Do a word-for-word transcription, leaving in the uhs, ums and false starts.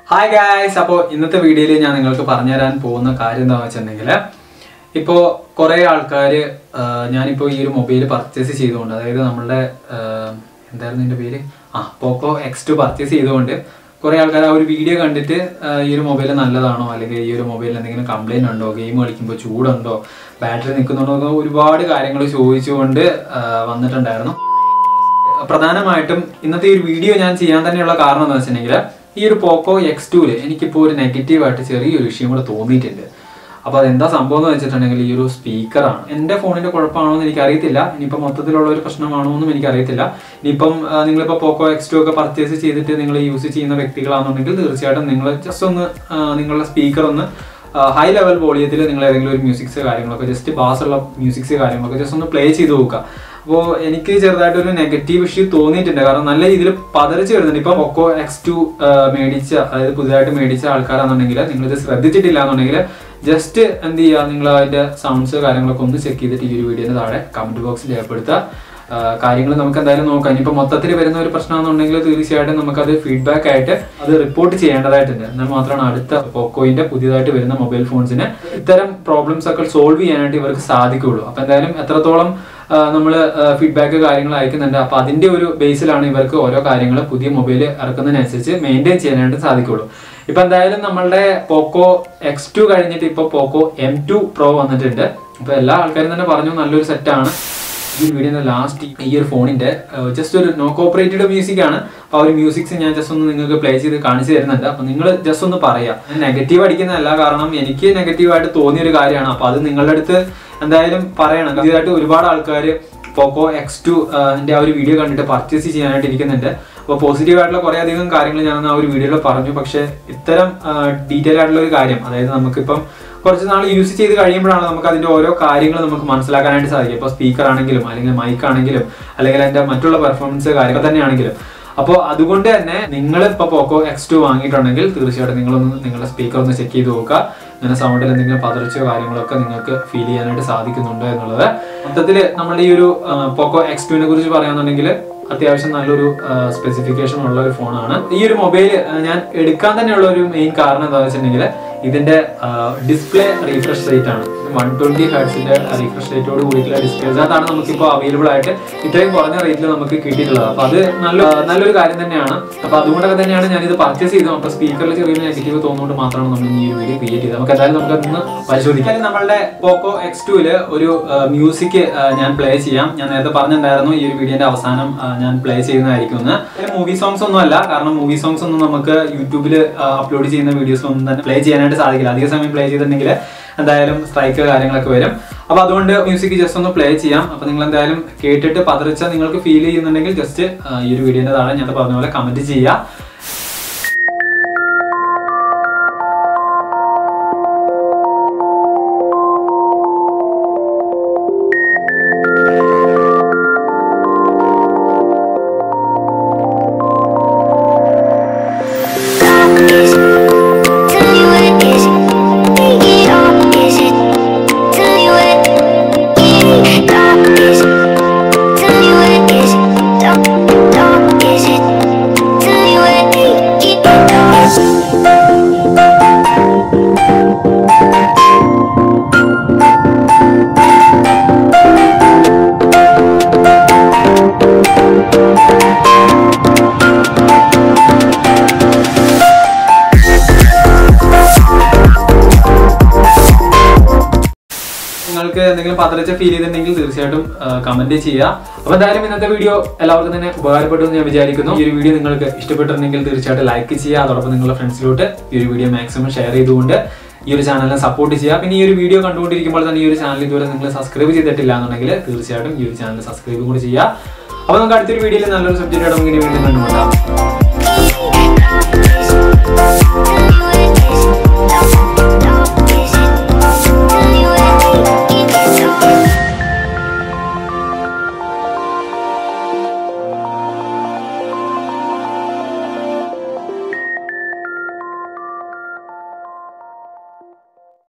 Hi guys, അപ്പോൾ ഇന്നത്തെ വീഡിയോയിൽ ഞാൻ നിങ്ങൾക്ക് പറഞ്ഞു തരാൻ പോകുന്ന കാര്യം എന്താണെന്ന് വെച്ചിട്ടുണ്ടെങ്കിൽ ഇപ്പോൾ കുറേ ആൾക്കാർ ഞാനിപ്പോൾ ഈ ഒരു മൊബൈൽ പർച്ചേസ് ചെയ്തുകൊണ്ട് അതായത് നമ്മളുടെ എന്തായിരുന്നു ഇതിൻ്റെ പേര് ആ പോക്കോ എക്സ് ടു പർച്ചേസ് ചെയ്തുകൊണ്ട് കുറേ ആൾക്കാർ ആ ഒരു വീഡിയോ കണ്ടിട്ട് ഈ ഒരു മൊബൈൽ നല്ലതാണോ അല്ലെങ്കിൽ ഈ ഒരു മൊബൈലിൽ എന്തെങ്കിലും കംപ്ലൈൻറ്റ് ഉണ്ടോ, ഗെയിം കളിക്കുമ്പോൾ ചൂടുണ്ടോ, ബാറ്ററി നിൽക്കുന്നുണ്ടോ എന്നോ ഒരുപാട് കാര്യങ്ങൾ ചോദിച്ചുകൊണ്ട് വന്നിട്ടുണ്ടായിരുന്നു. പ്രധാനമായിട്ടും ഇന്നത്തെ ഈ ഒരു വീഡിയോ ഞാൻ ചെയ്യാൻ തന്നെയുള്ള കാരണം എന്താ വെച്ചിട്ടുണ്ടെങ്കിൽ ഈ ഒരു പോക്കോ എക്സ് ടൂല് എനിക്കിപ്പോൾ ഒരു നെഗറ്റീവായിട്ട് ചെറിയൊരു വിഷയം കൂടെ തോന്നിയിട്ടുണ്ട്. അപ്പോൾ അതെന്താ സംഭവം എന്ന് വെച്ചിട്ടുണ്ടെങ്കിൽ ഈ ഒരു സ്പീക്കറാണ്. എൻ്റെ ഫോണിൻ്റെ കുഴപ്പമാണോ എന്ന് എനിക്കറിയത്തില്ല, ഇനിയിപ്പോൾ മൊത്തത്തിലുള്ള ഒരു പ്രശ്നമാണോ എന്നും എനിക്കറിയത്തില്ല. ഇനിയിപ്പം നിങ്ങളിപ്പോൾ പോക്കോ എക്സ് ടു ഒക്കെ പർച്ചേസ് ചെയ്തിട്ട് നിങ്ങൾ യൂസ് ചെയ്യുന്ന വ്യക്തികളാണെന്നുണ്ടെങ്കിൽ തീർച്ചയായിട്ടും നിങ്ങൾ ജസ്റ്റ് ഒന്ന് നിങ്ങളുടെ സ്പീക്കർ ഒന്ന് ഹൈ ലെവൽ വോളിയത്തിൽ നിങ്ങൾ ഏതെങ്കിലും ഒരു മ്യൂസിക്സ് കാര്യങ്ങളൊക്കെ ജസ്റ്റ് ബാസുള്ള മ്യൂസിക്സ് കാര്യങ്ങളൊക്കെ ജസ്റ്റ് ഒന്ന് പ്ലേ ചെയ്ത് നോക്കുക. അപ്പോൾ എനിക്ക് ചെറുതായിട്ടൊരു നെഗറ്റീവ് ഇഷ്യൂ തോന്നിയിട്ടുണ്ട്. കാരണം നല്ല രീതിയിൽ പതറിച്ച് വരുന്നുണ്ട്. ഇപ്പം പോക്കോ എക്സ് ടു മേടിച്ച അതായത് പുതിയതായിട്ട് മേടിച്ച ആൾക്കാരാണെന്നുണ്ടെങ്കിൽ നിങ്ങളിത് ശ്രദ്ധിച്ചിട്ടില്ല എന്നുണ്ടെങ്കിൽ ജസ്റ്റ് എന്ത് ചെയ്യുക, നിങ്ങൾ അതിൻ്റെ സൗണ്ട്സ് കാര്യങ്ങളൊക്കെ ഒന്ന് ചെക്ക് ചെയ്തിട്ട് ഈ ഒരു വീഡിയോന് താഴെ കമൻറ്റ് ബോക്സിൽ രേഖപ്പെടുത്തുക. കാര്യങ്ങൾ നമുക്ക് എന്തായാലും നോക്കാം. ഇനിയിപ്പോൾ മൊത്തത്തിൽ വരുന്ന ഒരു പ്രശ്നമാണെന്നുണ്ടെങ്കിൽ തീർച്ചയായിട്ടും നമുക്കത് ഫീഡ്ബാക്ക് ആയിട്ട് അത് റിപ്പോർട്ട് ചെയ്യേണ്ടതായിട്ടുണ്ട്. എന്നാൽ മാത്രമാണ് അടുത്ത പോക്കോയിൻ്റെ പുതിയതായിട്ട് വരുന്ന മൊബൈൽ ഫോൺസിന് ഇത്തരം പ്രോബ്ലംസ് ഒക്കെ സോൾവ് ചെയ്യാനായിട്ട് ഇവർക്ക് സാധിക്കുകയുള്ളൂ. അപ്പോൾ എന്തായാലും എത്രത്തോളം നമ്മൾ ഫീഡ്ബാക്ക് കാര്യങ്ങൾ അയക്കുന്നുണ്ട്, അപ്പോൾ അതിൻ്റെ ഒരു ബേസിലാണ് ഇവർക്ക് ഓരോ കാര്യങ്ങൾ പുതിയ മൊബൈൽ ഇറക്കുന്നതിനനുസരിച്ച് മെയിൻറ്റെയിൻ ചെയ്യാനായിട്ട് സാധിക്കുകയുള്ളൂ. ഇപ്പം എന്തായാലും നമ്മളുടെ പോക്കോ എക്സ് ടു കഴിഞ്ഞിട്ട് ഇപ്പോൾ പോക്കോ എം ടു പ്രോ വന്നിട്ടുണ്ട്. അപ്പോൾ എല്ലാ ആൾക്കാരും തന്നെ പറഞ്ഞു നല്ലൊരു സെറ്റാണ്. ഈ വീഡിയോയുടെ ലാസ്റ്റ് ഈ ഒരു ഫോണിൻ്റെ ജസ്റ്റ് ഒരു നോ കോപ്പറേറ്റഡ് മ്യൂസിക് ആണ്. അപ്പോൾ ആ ഒരു മ്യൂസിക്സ് ഞാൻ ജസ്റ്റ് ഒന്ന് നിങ്ങൾക്ക് പ്ലേ ചെയ്ത് കാണിച്ചു തരുന്നുണ്ട്. അപ്പോൾ നിങ്ങൾ ജസ്റ്റ് ഒന്ന് പറയാം. ഞാൻ നെഗറ്റീവ് അടിക്കുന്നതല്ല, കാരണം എനിക്ക് നെഗറ്റീവായിട്ട് തോന്നിയൊരു കാര്യമാണ്. അപ്പോൾ അത് നിങ്ങളുടെ അടുത്ത് എന്തായാലും പറയണം. പുതിയതായിട്ട് ഒരുപാട് ആൾക്കാർ പോക്കോ എക്സ് ടു ൻ്റെ ആ ഒരു വീഡിയോ കണ്ടിട്ട് പർച്ചേസ് ചെയ്യാനായിട്ട് ഇരിക്കുന്നുണ്ട്. അപ്പോൾ പോസിറ്റീവ് ആയിട്ടുള്ള കുറേ അധികം കാര്യങ്ങൾ ഞാൻ ആ ഒരു വീഡിയോയിൽ പറഞ്ഞു. പക്ഷേ ഇത്തരം ഡീറ്റെയിൽ ആയിട്ടുള്ള ഒരു കാര്യം, അതായത് നമുക്കിപ്പം കുറച്ച് നാൾ യൂസ് ചെയ്ത് കഴിയുമ്പോഴാണ് നമുക്ക് അതിൻ്റെ ഓരോ കാര്യങ്ങൾ നമുക്ക് മനസ്സിലാക്കാനായിട്ട് സാധിക്കും. ഇപ്പോൾ സ്പീക്കർ ആണെങ്കിലും അല്ലെങ്കിൽ മൈക്ക് ആണെങ്കിലും അല്ലെങ്കിൽ അതിൻ്റെ മറ്റുള്ള പെർഫോമൻസ് കാര്യങ്ങൾ തന്നെയാണെങ്കിലും. അപ്പോൾ അതുകൊണ്ട് തന്നെ നിങ്ങൾ ഇപ്പോൾ പോക്കോ എക്സ് ടു വാങ്ങിയിട്ടുണ്ടെങ്കിൽ തീർച്ചയായിട്ടും നിങ്ങളൊന്ന് നിങ്ങളുടെ സ്പീക്കർ ഒന്ന് ചെക്ക് ചെയ്ത് നോക്കുക. അങ്ങനെ സൗണ്ടിൽ എന്തെങ്കിലും പതർച്ചയോ കാര്യങ്ങളൊക്കെ നിങ്ങൾക്ക് ഫീൽ ചെയ്യാനായിട്ട് സാധിക്കുന്നുണ്ടോ എന്നുള്ളത്. മൊത്തത്തിൽ നമ്മുടെ ഈ ഒരു പോക്കോ എക്സ് ടുവിനെ കുറിച്ച് പറയുകയാണെന്നുണ്ടെങ്കിൽ അത്യാവശ്യം നല്ലൊരു സ്പെസിഫിക്കേഷൻ ഉള്ള ഒരു ഫോണാണ്. ഈ ഒരു മൊബൈൽ ഞാൻ എടുക്കാൻ തന്നെയുള്ള ഒരു മെയിൻ കാരണം എന്താണെന്ന് വെച്ചിട്ടുണ്ടെങ്കിൽ ഇതിന്റെ ഡിസ്പ്ലേ റീഫ്രഷ് റേറ്റ് ആണ്. വൺ ട്വന്റി ഹെർട്സിന്റെ റീഫ്രഷ് റേറ്റോട് കൂടിയിട്ടുള്ള ഡിസ്പ്ലേസ് അതാണ് നമുക്കിപ്പോൾ അവൈലബിൾ ആയിട്ട് ഇത്രയും കുറഞ്ഞ റേറ്റിൽ നമുക്ക് കിട്ടിയിട്ടുള്ളത്. അപ്പോൾ അത് നല്ല നല്ലൊരു കാര്യം തന്നെയാണ്. അപ്പോൾ അതുകൊണ്ടൊക്കെ തന്നെയാണ് ഞാനിത് പർച്ചേസ് ചെയ്തത്. അപ്പോൾ സ്പീക്കറിൽ ചെറിയ നെഗറ്റീവ് തോന്നുകൊണ്ട് മാത്രമാണ് നമ്മൾ ഈ ഒരു വീഡിയോ ക്രിയേറ്റ് ചെയ്തത്. നമുക്ക് എന്തായാലും നമുക്ക് അതൊന്ന് പരിശോധിക്കാം. നമ്മളുടെ പോക്കോ എക്സ് ടുവില് ഒരു മ്യൂസിക് ഞാൻ പ്ലേ ചെയ്യാം. ഞാൻ നേരത്തെ പറഞ്ഞിട്ടുണ്ടായിരുന്നു ഈ ഒരു വീഡിയോന്റെ അവസാനം ഞാൻ പ്ലേ ചെയ്യുന്നതായിരിക്കും എന്ന്. മൂവി സോങ്സ് ഒന്നും അല്ല, കാരണം മൂവി സോങ്സ് ഒന്നും നമുക്ക് യൂട്യൂബിൽ അപ്ലോഡ് ചെയ്യുന്ന വീഡിയോസ് ഒന്നും തന്നെ പ്ലേ ചെയ്യാനായിട്ട് സാധിക്കില്ല. അധിക സമയം പ്ലേ ചെയ്തിട്ടുണ്ടെങ്കിൽ എന്തായാലും സ്ട്രൈക്ക് കാര്യങ്ങളൊക്കെ വരും. അപ്പോൾ അതുകൊണ്ട് മ്യൂസിക് ജസ്റ്റ് ഒന്ന് പ്ലേ ചെയ്യാം. അപ്പോൾ നിങ്ങൾ എന്തായാലും കേട്ടിട്ട് പതറിച്ച നിങ്ങൾക്ക് ഫീൽ ചെയ്യുന്നുണ്ടെങ്കിൽ ജസ്റ്റ് ഈ ഒരു വീഡിയോന്റെ താഴെ ഞാൻ പറഞ്ഞ പോലെ കമന്റ് ചെയ്യുക. നിങ്ങൾക്ക് എന്തെങ്കിലും പതറിച്ച ഫീൽ ചെയ്തിട്ടുണ്ടെങ്കിൽ തീർച്ചയായിട്ടും കമന്റ് ചെയ്യുക. അപ്പോൾ എന്തായാലും ഇന്നത്തെ വീഡിയോ എല്ലാവർക്കും തന്നെ ഉപകാരപ്പെട്ടു എന്ന് ഞാൻ വിചാരിക്കുന്നു. ഈ ഒരു വീഡിയോ നിങ്ങൾക്ക് ഇഷ്ടപ്പെട്ടിട്ടുണ്ടെങ്കിൽ തീർച്ചയായിട്ടും ലൈക്ക് ചെയ്യുക. അതോടൊപ്പം നിങ്ങളുടെ ഫ്രണ്ട്സിലോട്ട് ഈ ഒരു വീഡിയോ മാക്സിമം ഷെയർ ചെയ്തുകൊണ്ട് ഈ ഒരു ചാനലിനെ സപ്പോർട്ട് ചെയ്യുക. പിന്നെ ഈ ഒരു വീഡിയോ കണ്ടുകൊണ്ടിരിക്കുമ്പോൾ തന്നെ ഈ ഒരു ചാനൽ ഇതുവരെ നിങ്ങൾ സബ്സ്ക്രൈബ് ചെയ്തിട്ടില്ല എന്നുണ്ടെങ്കിൽ തീർച്ചയായിട്ടും ഈ ഒരു ചാനൽ സബ്സ്ക്രൈബ് കൂടി ചെയ്യുക. അപ്പോൾ നമുക്ക് അടുത്തൊരു വീഡിയോയിൽ നല്ലൊരു സബ്ജക്റ്റ് നമുക്ക് ഇനി വീണ്ടും കണ്ടുമുട്ടാം.